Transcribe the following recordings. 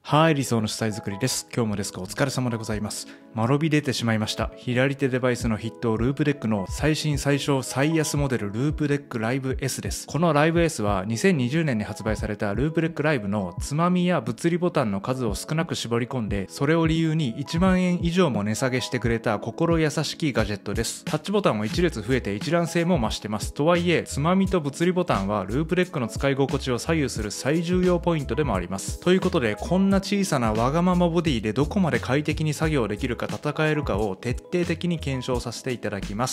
はい、理想の主催作りです。今日もですがお疲れ様でございます。間延び出てしまいました。左手デバイスの筆頭ループデックの最新最小最安モデルループデックライブ S です。このライブ S は2020年に発売されたループデックライブのつまみや物理ボタンの数を少なく絞り込んで、それを理由に1万円以上も値下げしてくれた心優しきガジェットです。タッチボタンも1列増えて一覧性も増してます。とはいえ、つまみと物理ボタンはループデックの使い心地を左右する最重要ポイントでもあります。ということで、こんな小さなわがままボディでどこまで快適に作業できるか戦えるかを徹底的に検証させていただきます。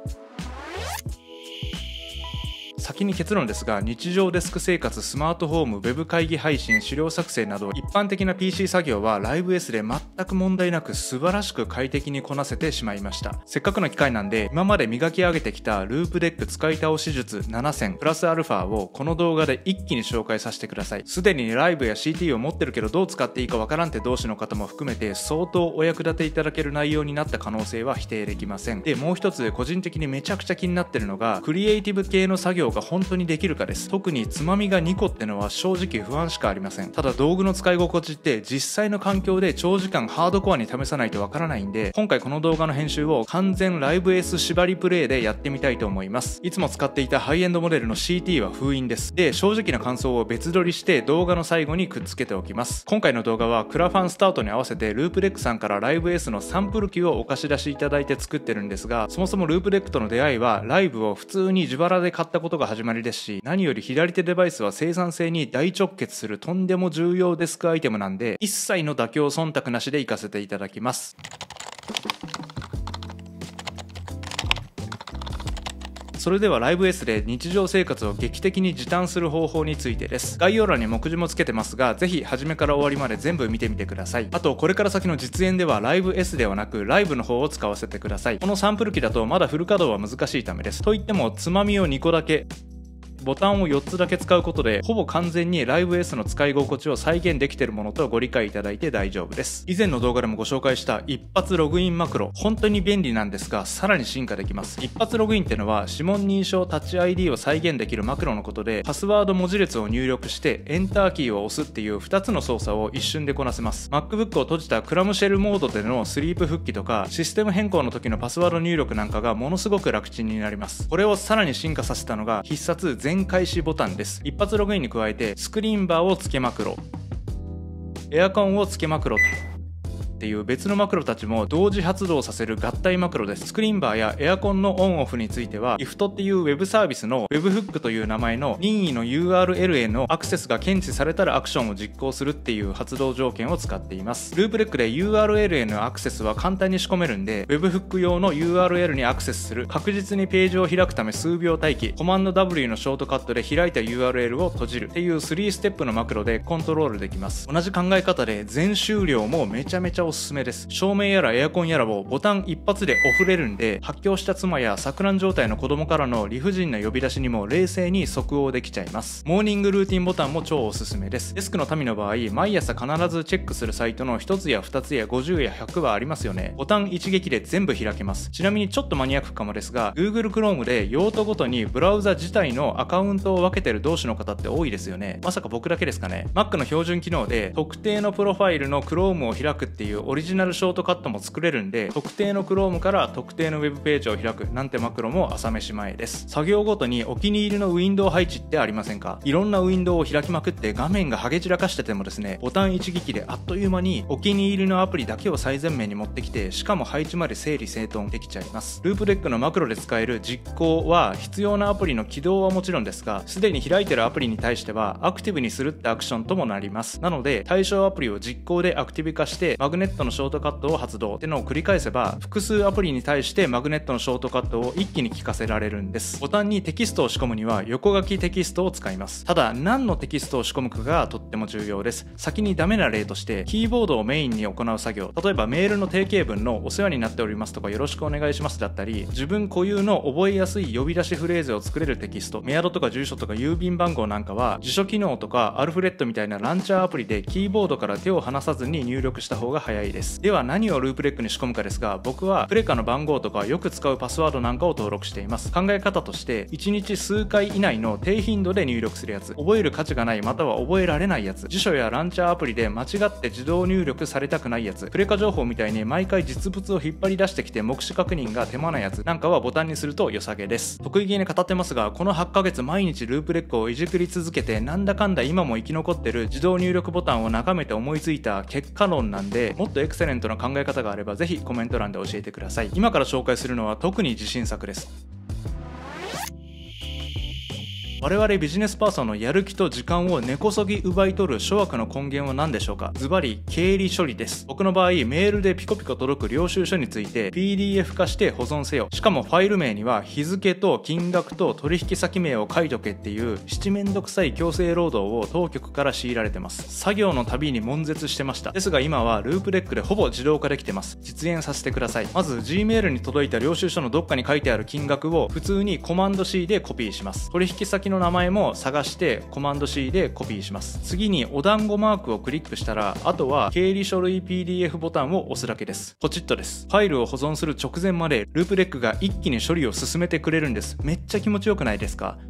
先に結論ですが、日常デスク生活、スマートフォーム、ウェブ会議配信、資料作成など一般的な PC 作業はライブ S で全く問題なく素晴らしく快適にこなせてしまいました。せっかくの機会なんで、今まで磨き上げてきたループデック使い倒し術7選プラスアルファをこの動画で一気に紹介させてください。すでにライブや CT を持ってるけどどう使っていいかわからんって同士の方も含めて相当お役立ていただける内容になった可能性は否定できません。で、もう一つ個人的にめちゃくちゃ気になってるのが、クリエイティブ系の作業が本当にできるかです。特につまみが2個ってのは正直不安しかありません。ただ道具の使い心地って実際の環境で長時間ハードコアに試さないとわからないんで、今回この動画の編集を完全ライブ S 縛りプレイでやってみたいと思います。いつも使っていたハイエンドモデルの CT は封印です。で、正直な感想を別撮りして動画の最後にくっつけておきます。今回の動画はクラファンスタートに合わせてループデックさんからライブ S のサンプル機をお貸し出しいただいて作ってるんですが、そもそもループデックとの出会いはライブを普通に自腹で買ったことが始まりですし、何より左手デバイスは生産性に大直結するとんでも重要デスクアイテムなんで、一切の妥協忖度なしでいかせていただきます。それではライブ S で日常生活を劇的に時短する方法についてです。概要欄に目次もつけてますが、ぜひ初めから終わりまで全部見てみてください。あと、これから先の実演ではライブ S ではなくライブの方を使わせてください。このサンプル機だとまだフル稼働は難しいためです。といってもつまみを2個だけ、ボタンを4つだけ使うことでほぼ完全にライブ S の使い心地を再現できているものとご理解いただいて大丈夫です。以前の動画でもご紹介した一発ログインマクロ、本当に便利なんですがさらに進化できます。一発ログインってのは指紋認証タッチ ID を再現できるマクロのことで、パスワード文字列を入力してエンターキーを押すっていう2つの操作を一瞬でこなせます。 MacBook を閉じたクラムシェルモードでのスリープ復帰とかシステム変更の時のパスワード入力なんかがものすごく楽ちんになります。これをさらに進化させたのが必殺全開始ボタンです。一発ログインに加えてスクリーンバーをつけマクロ、エアコンをつけマクロっていう別のマクロたちも同時発動させる合体マクロです。スクリーンバーやエアコンのオンオフについては IFT っていうウェブサービスの Webhook という名前の任意の URL へのアクセスが検知されたらアクションを実行するっていう発動条件を使っています。ループデックで URL へのアクセスは簡単に仕込めるんで、 Webhook 用の URL にアクセスする、確実にページを開くため数秒待機、コマンド W のショートカットで開いた URL を閉じるっていう3ステップのマクロでコントロールできます。同じ考え方で全終了もめちゃめちゃおすすめです。照明やらエアコンやらをボタン一発でオフれるんで、発狂した妻や錯乱状態の子供からの理不尽な呼び出しにも冷静に即応できちゃいます。モーニングルーティンボタンも超おすすめです。デスクの民の場合、毎朝必ずチェックするサイトの1つや2つや50や100はありますよね。ボタン一撃で全部開けます。ちなみにちょっとマニアックかもですが、 Google Chrome で用途ごとにブラウザ自体のアカウントを分けてる同士の方って多いですよね。まさか僕だけですかね。 Mac の標準機能で特定のプロファイルの Chrome を開くっていうオリジナルショートカットも作れるんで、特定の Chrome から特定のウェブページを開くなんてマクロも朝飯前です。作業ごとにお気に入りのウィンドウ配置ってありませんか？いろんなウィンドウを開きまくって画面がハゲ散らかしててもですね、ボタン一撃であっという間にお気に入りのアプリだけを最前面に持ってきて、しかも配置まで整理整頓できちゃいます。ループデックのマクロで使える実行は必要なアプリの起動はもちろんですが、すでに開いてるアプリに対してはアクティブにするってアクションともなります。なので対象アプリを実行でアクティブ化してマグネットのショートカットを発動ってのを繰り返せば、複数アプリに対してマグネットのショートカットを一気に効かせられるんです。ボタンにテキストを仕込むには横書きテキストを使います。ただ何のテキストを仕込むかがとっても重要です。先にダメな例として、キーボードをメインに行う作業、例えばメールの定型文のお世話になっておりますとかよろしくお願いしますだったり、自分固有の覚えやすい呼び出しフレーズを作れるテキスト、メアドとか住所とか郵便番号なんかは辞書機能とかアルフレットみたいなランチャーアプリでキーボードから手を離さずに入力した方が早早いです。では何をループレックに仕込むかですが、僕はプレカの番号とかよく使うパスワードなんかを登録しています。考え方として1日数回以内の低頻度で入力するやつ、覚える価値がないまたは覚えられないやつ、辞書やランチャーアプリで間違って自動入力されたくないやつ、プレカ情報みたいに毎回実物を引っ張り出してきて目視確認が手間なやつなんかはボタンにすると良さげです。得意げに語ってますが、この8ヶ月毎日ループレックをいじくり続けてなんだかんだ今も生き残ってる自動入力ボタンを眺めて思いついた結果論なんで、もっとエクセレントな考え方があればぜひコメント欄で教えてください。今から紹介するのは特に自信作です。我々ビジネスパーソンのやる気と時間を根こそぎ奪い取る諸悪の根源は何でしょうか。ズバリ経理処理です。僕の場合メールでピコピコ届く領収書について PDF 化して保存せよ、しかもファイル名には日付と金額と取引先名を書いとけっていう七面倒くさい強制労働を当局から強いられてます。作業のたびに悶絶してました。ですが今はループレックでほぼ自動化できてます。実演させてください。まず Gmail に届いた領収書のどっかに書いてある金額を普通にコマンド C でコピーします。取引先の名前も探してコマンド C でコピーします。次にお団子マークをクリックしたら、あとは経理書類 PDF ボタンを押すだけです。ポチッとです。ファイルを保存する直前までループレックが一気に処理を進めてくれるんです。めっちゃ気持ちよくないですか？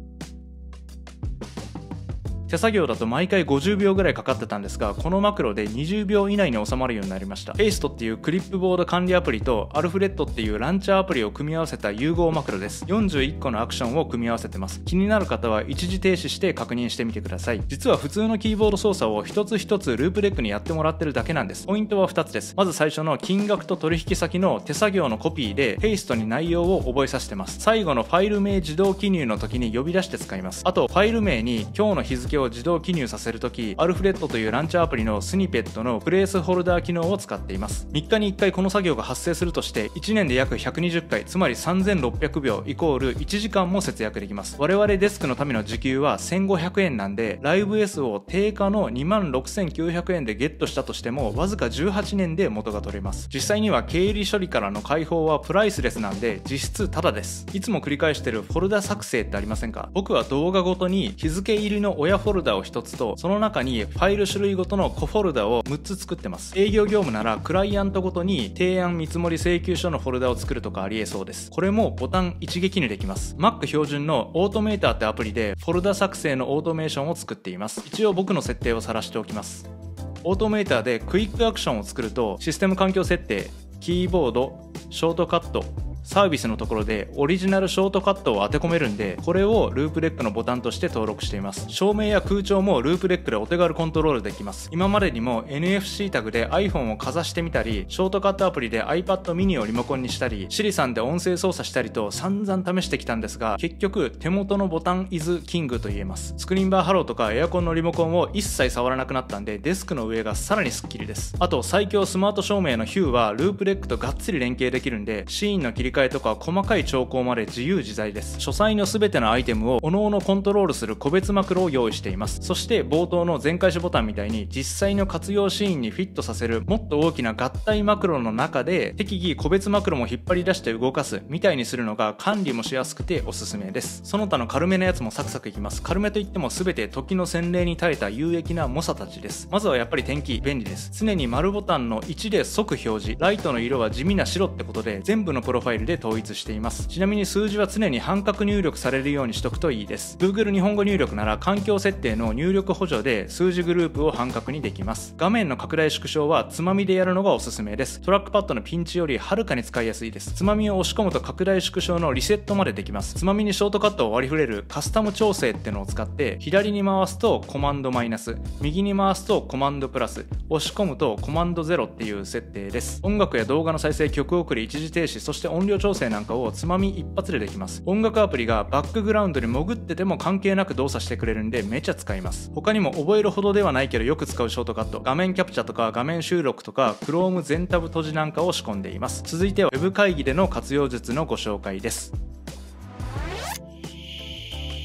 手作業だと毎回50秒ぐらいかかってたんですが、このマクロで20秒以内に収まるようになりました。ペーストっていうクリップボード管理アプリとアルフレッドっていうランチャーアプリを組み合わせた融合マクロです。41個のアクションを組み合わせてます。気になる方は一時停止して確認してみてください。実は普通のキーボード操作を一つ一つループレックにやってもらってるだけなんです。ポイントは2つです。まず最初の金額と取引先の手作業のコピーでペーストに内容を覚えさせてます。最後のファイル名自動記入の時に呼び出して使います。あとファイル名に今日の日付を自動記入させるとき、アルフレッドというランチャーアプリのスニペットのプレイスホルダー機能を使っています。3日に1回この作業が発生するとして1年で約120回、つまり3600秒イコール1時間も節約できます。我々デスクのための時給は1500円なんで、ライブ S を定価の26900円でゲットしたとしてもわずか18年で元が取れます。実際には経理処理からの解放はプライスレスなんで実質タダです。いつも繰り返してるフォルダ作成ってありませんか？僕は動画ごとに日付入りの親フォルダを1つと、その中にファイル種類ごとの子フォルダを6つ作ってます。営業業務ならクライアントごとに提案見積請求書のフォルダを作るとかありえそうです。これもボタン一撃にできます。 Mac 標準のオートメーターってアプリでフォルダ作成のオートメーションを作っています。一応僕の設定を晒しておきます。オートメーターでクイックアクションを作ると、システム環境設定、キーボード、ショートカット、サービスのところでオリジナルショートカットを当て込めるんで、これをループレックのボタンとして登録しています。照明や空調もループレックでお手軽コントロールできます。今までにも NFC タグで iPhone をかざしてみたり、ショートカットアプリで iPad mini をリモコンにしたり、Siri さんで音声操作したりと散々試してきたんですが、結局手元のボタン is king と言えます。スクリーンバーハローとかエアコンのリモコンを一切触らなくなったんで、デスクの上がさらにスッキリです。あと最強スマート照明の Hue はループレックとがっつり連携できるんで、シーンの切り替えとか細かい調光まで自由自在です。書斎の全てのアイテムを各々コントロールする個別マクロを用意しています。そして冒頭の全開始ボタンみたいに実際の活用シーンにフィットさせるもっと大きな合体マクロの中で適宜個別マクロも引っ張り出して動かすみたいにするのが管理もしやすくておすすめです。その他の軽めなやつもサクサクいきます。軽めといっても全て時の洗礼に耐えた有益な猛者たちです。まずはやっぱり点キー便利です。常に丸ボタンの1で即表示、ライトの色は地味な白ってことで全部のプロファイルで統一しています。ちなみに数字は常に半角入力されるようにしとくといいです。 Google 日本語入力なら環境設定の入力補助で数字グループを半角にできます。画面の拡大縮小はつまみでやるのがおすすめです。トラックパッドのピンチよりはるかに使いやすいです。つまみを押し込むと拡大縮小のリセットまでできます。つまみにショートカットを割り振れるカスタム調整ってのを使って、左に回すとコマンドマイナス、右に回すとコマンドプラス、押し込むとコマンド0っていう設定です。音楽や動画の再生、曲送り、一時停止、そして音量調整なんかをつまみ一発でできます。音楽アプリがバックグラウンドに潜ってても関係なく動作してくれるんでめちゃ使います。他にも覚えるほどではないけどよく使うショートカット、画面キャプチャとか画面収録とか Chrome 全タブ閉じなんかを仕込んでいます。続いては Web 会議での活用術のご紹介です。 。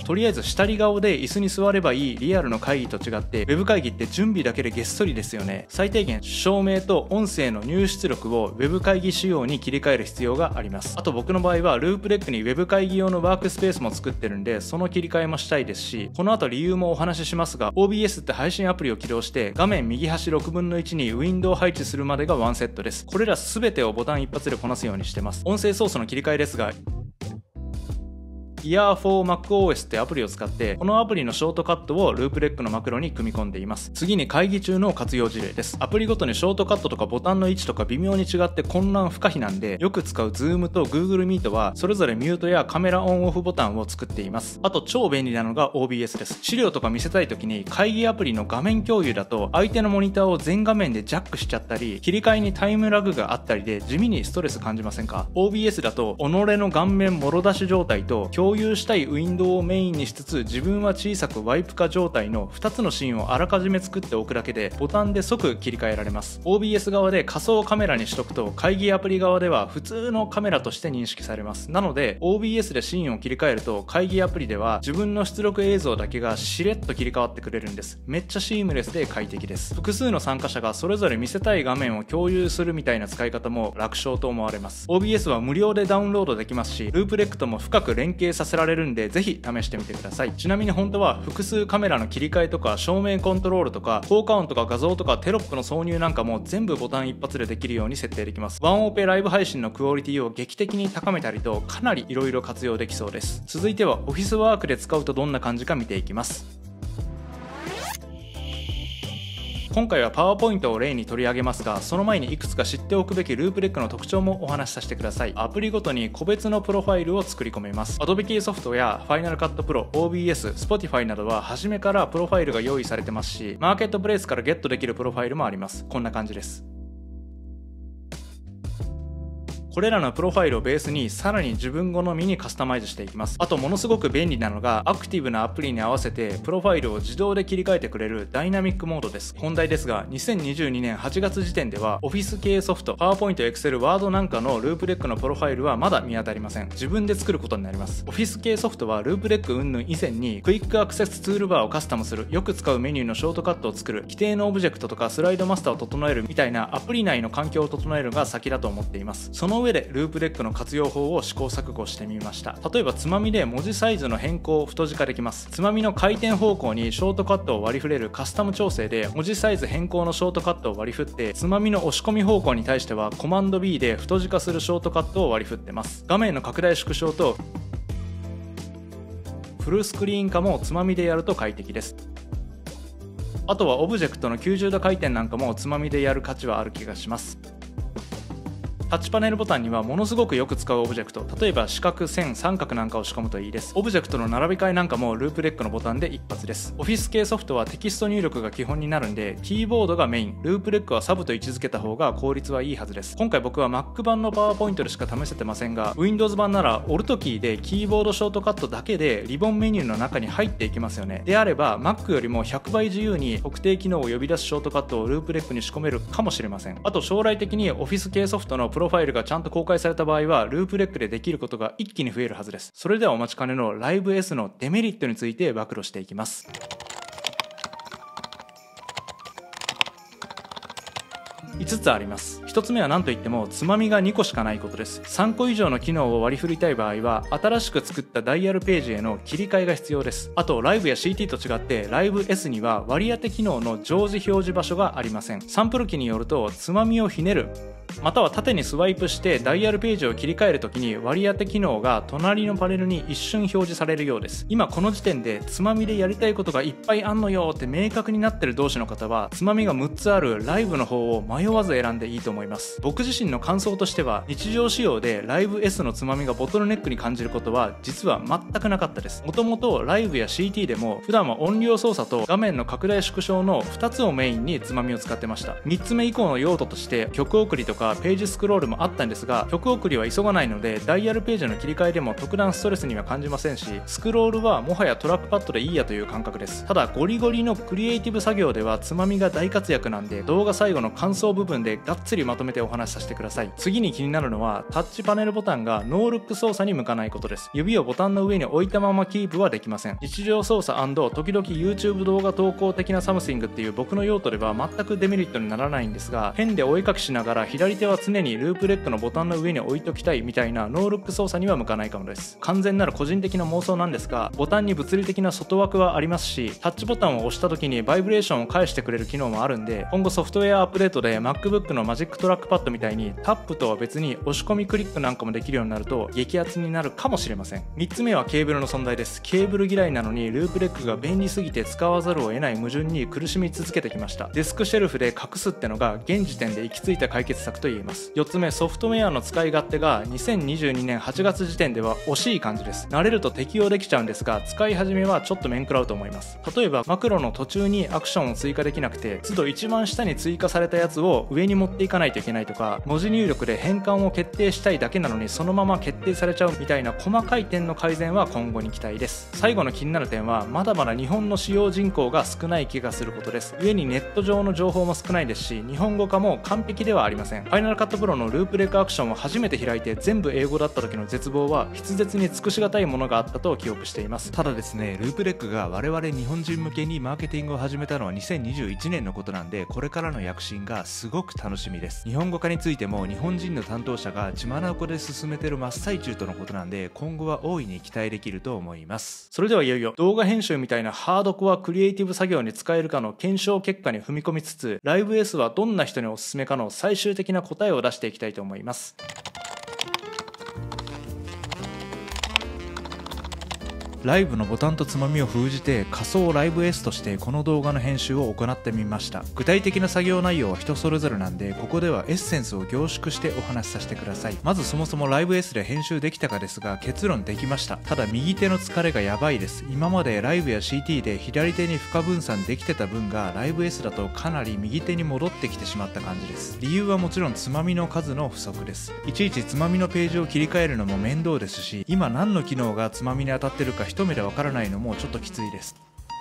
とりあえず下り顔で椅子に座ればいいリアルの会議と違って、ウェブ会議って準備だけでげっそりですよね。最低限照明と音声の入出力をウェブ会議仕様に切り替える必要があります。あと僕の場合はループレックにウェブ会議用のワークスペースも作ってるんで、その切り替えもしたいですし、この後理由もお話ししますが、 OBS って配信アプリを起動して画面右端6分の1にウィンドウを配置するまでがワンセットです。これら全てをボタン一発でこなすようにしてます。音声ソースの切り替えですが、Ear4MacOS ってアプリを使って、このアプリのショートカットをループレックのマクロに組み込んでいます。次に会議中の活用事例です。アプリごとにショートカットとかボタンの位置とか微妙に違って混乱不可避なんで、よく使う Zoom と Google Meet はそれぞれミュートやカメラオンオフボタンを作っています。あと超便利なのが OBS です。資料とか見せたい時に会議アプリの画面共有だと相手のモニターを全画面でジャックしちゃったり、切り替えにタイムラグがあったりで地味にストレス感じませんか？ OBS だと己の顔面もろ出し状態と共有したいウィンドウをメインにしつつ自分は小さくワイプ化状態の2つのシーンをあらかじめ作っておくだけでボタンで即切り替えられます。 OBS 側で仮想カメラにしとくと会議アプリ側では普通のカメラとして認識されます。なので OBS でシーンを切り替えると会議アプリでは自分の出力映像だけがしれっと切り替わってくれるんです。めっちゃシームレスで快適です。複数の参加者がそれぞれ見せたい画面を共有するみたいな使い方も楽勝と思われます。 OBS は無料でダウンロードできますし、ループレックとも深く連携させられるんで、ぜひ試してみてください。ちなみに本当は複数カメラの切り替えとか照明コントロールとか効果音とか画像とかテロップの挿入なんかも全部ボタン一発でできるように設定できます。ワンオペライブ配信のクオリティを劇的に高めたりと、かなり色々活用できそうです。続いてはオフィスワークで使うとどんな感じか見ていきます。今回はパワーポイントを例に取り上げますが、その前にいくつか知っておくべきループレックの特徴もお話しさせてください。アプリごとに個別のプロファイルを作り込めます。 Adobe 系ソフトや Final Cut Pro、OBS、Spotify などは初めからプロファイルが用意されてますし、マーケットプレイスからゲットできるプロファイルもあります。こんな感じです。これらのプロファイルをベースにさらに自分好みにカスタマイズしていきます。あとものすごく便利なのが、アクティブなアプリに合わせてプロファイルを自動で切り替えてくれるダイナミックモードです。本題ですが、2022年8月時点ではオフィス系ソフト、PowerPoint、Excel、Word なんかのループレックのプロファイルはまだ見当たりません。自分で作ることになります。オフィス系ソフトはループレック云々以前にクイックアクセスツールバーをカスタムする、よく使うメニューのショートカットを作る、規定のオブジェクトとかスライドマスターを整えるみたいなアプリ内の環境を整えるが先だと思っています。その上でループレックの活用法を試行錯誤してみました。例えばつまみで文字サイズの変更、太字化できます。つまみの回転方向にショートカットを割り振れるカスタム調整で文字サイズ変更のショートカットを割り振って、つまみの押し込み方向に対してはコマンド B で太字化するショートカットを割り振ってます。画面の拡大縮小とフルスクリーン化もつまみでやると快適です。あとはオブジェクトの90度回転なんかもつまみでやる価値はある気がします。タッチパネルボタンにはものすごくよく使うオブジェクト、例えば四角、線、三角なんかを仕込むといいです。オブジェクトの並び替えなんかもループレックのボタンで一発です。オフィス系ソフトはテキスト入力が基本になるんで、キーボードがメイン、ループレックはサブと位置づけた方が効率はいいはずです。今回僕は Mac 版のパワーポイントでしか試せてませんが、 Windows 版ならオルトキーでキーボードショートカットだけでリボンメニューの中に入っていきますよね。であれば Mac よりも100倍自由に特定機能を呼び出すショートカットをループレックに仕込めるかもしれません。あと将来的にオフィス系ソフトのプロファイルがちゃんと公開された場合はループレックでできることが一気に増えるはずです。それではお待ちかねの LiveS のデメリットについて暴露していきます。5つあります。1つ目は何といってもつまみが2個しかないことです。3個以上の機能を割り振りたい場合は新しく作ったダイヤルページへの切り替えが必要です。あとライブや CT と違って LiveS には割り当て機能の常時表示場所がありません。サンプル機によるとつまみをひねるまたは縦にスワイプしてダイヤルページを切り替えるときに割り当て機能が隣のパネルに一瞬表示されるようです。今この時点でつまみでやりたいことがいっぱいあんのよって明確になってる同士の方はつまみが6つあるライブの方を迷わず選んでいいと思います。僕自身の感想としては日常仕様でライブ S のつまみがボトルネックに感じることは実は全くなかったです。もともとライブや CT でも普段は音量操作と画面の拡大縮小の2つをメインにつまみを使ってました。3つ目以降の用途として曲送りとかページスクロールもあったんですが、曲送りは急がないのでダイヤルページの切り替えでも特段ストレスには感じませんし、スクロールはもはやトラックパッドでいいやという感覚です。ただゴリゴリのクリエイティブ作業ではつまみが大活躍なんで、動画最後の感想想部分でがっつりまとめてお話しさせてください。次に気になるのはタッチパネルボタンがノールック操作に向かないことです。指をボタンの上に置いたままキープはできません。日常操作&時々 YouTube 動画投稿的なサムシングっていう僕の用途では全くデメリットにならないんですが、ペンでお絵かきしながら左手は常にループレックのボタンの上に置いときたいみたいなノールック操作には向かないかもです。完全なる個人的な妄想なんですが、ボタンに物理的な外枠はありますし、タッチボタンを押した時にバイブレーションを返してくれる機能もあるんで、今後ソフトウェアアップデートで MacBook のマジックトラックパッドみたいにタップとは別に押し込みクリックなんかもできるようになると激アツになるかもしれません。3つ目はケーブルの存在です。ケーブル嫌いなのにループレックが便利すぎて使わざるを得ない矛盾に苦しみ続けてきました。デスクシェルフで隠すってのが現時点で行き着いた解決策と言えます。4つ目、ソフトウェアの使い勝手が2022年8月時点では惜しい感じです。慣れると適用できちゃうんですが、使い始めはちょっと面食らうと思います。例えばマクロの途中にアクションを追加できなくて、都度一番下に追加されたやつを上に持っていかないといけないとか、文字入力で変換を決定したいだけなのにそのまま決定されちゃうみたいな細かい点の改善は今後に期待です。最後の気になる点は、まだまだ日本の使用人口が少ない気がすることです。故にネット上の情報も少ないですし、日本語化も完璧ではありません。ファイナルカットプロのループレックアクションを初めて開いて全部英語だった時の絶望は筆舌に尽くしがたいものがあったと記憶しています。ただですね、ループレックが我々日本人向けにマーケティングを始めたのは2021年のことなんで、これからの躍進がすごく楽しみです。日本語化についても日本人の担当者が血眼で進めてる真っ最中とのことなんで、今後は大いに期待できると思います。それではいよいよ動画編集みたいなハードコアクリエイティブ作業に使えるかの検証結果に踏み込みつつ、LiveS はどんな人におすすめかの最終的な答えを出していきたいと思います。ライブのボタンとつまみを封じて仮想LiveSとしてこの動画の編集を行ってみました。具体的な作業内容は人それぞれなんで、ここではエッセンスを凝縮してお話しさせてください。まずそもそもLiveSで編集できたかですが、結論できました。ただ右手の疲れがやばいです。今までライブや CT で左手に負荷分散できてた分がLiveSだとかなり右手に戻ってきてしまった感じです。理由はもちろんつまみの数の不足です。いちいちつまみのページを切り替えるのも面倒ですし、今何の機能がつまみに当たってるか一目でわからないのもちょっときついです。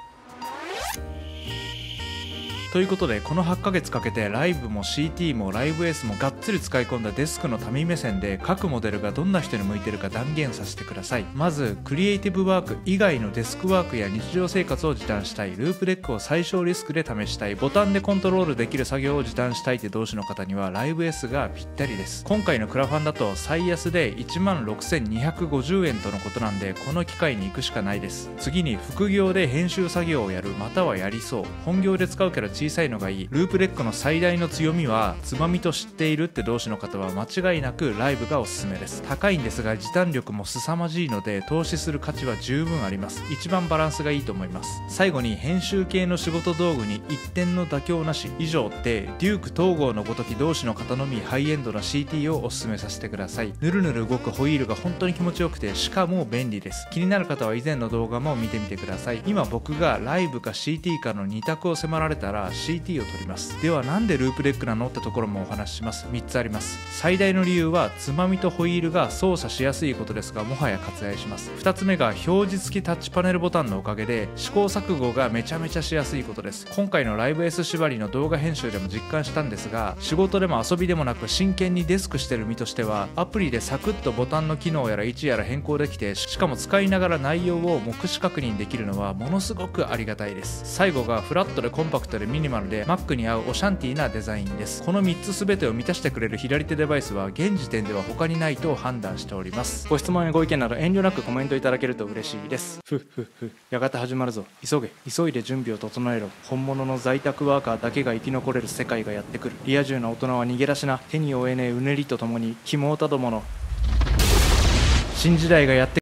ということで、この8ヶ月かけてライブも CT もLiveSもがっつり使い込んだデスクの民目線で各モデルがどんな人に向いてるか断言させてください。まずクリエイティブワーク以外のデスクワークや日常生活を時短したい、ループレックを最小リスクで試したい、ボタンでコントロールできる作業を時短したいって同士の方には LiveS がぴったりです。今回のクラファンだと最安で 16,250 円とのことなんで、この機会に行くしかないです。次に副業で編集作業をやる、またはやりそう、本業で使うから小さいのがいい、ループレックの最大の強みはつまみと知っているって同士の方は間違いなくライブがおすすめです。高いんですが時短力も凄まじいので投資する価値は十分あります。一番バランスがいいと思います。最後に編集系の仕事道具に一点の妥協なし以上ってデューク統合のごとき同士の方のみハイエンドな CT をおすすめさせてください。ぬるぬる動くホイールが本当に気持ちよくて、しかも便利です。気になる方は以前の動画も見てみてください。今僕がライブか CT かの2択を迫られたら CT を取ります。ではなんでループレックなのってところもお話しします。3つあります。最大の理由はつまみとホイールが操作しやすいことですが、もはや割愛します。2つ目が表示付きタッチパネルボタンのおかげで試行錯誤がめちゃめちゃしやすいことです。今回のLiveS縛りの動画編集でも実感したんですが、仕事でも遊びでもなく真剣にデスクしてる身としては、アプリでサクッとボタンの機能やら位置やら変更できて、しかも使いながら内容を目視確認できるのはものすごくありがたいです。最後がフラットでコンパクトでミニマルで Mac に合うオシャンティーなデザインです。この3つ全てを満たしてくれる左手デバイスは現時点では他にないと判断しております。ご質問やご意見など遠慮なくコメントいただけると嬉しいです。やがて始まるぞ。急いで準備を整えろ。本物の在宅ワーカーだけが生き残れる世界がやってくる。リア充な大人は逃げ出しな。手に負えねえうねりとともに肝をたどもの新時代がやって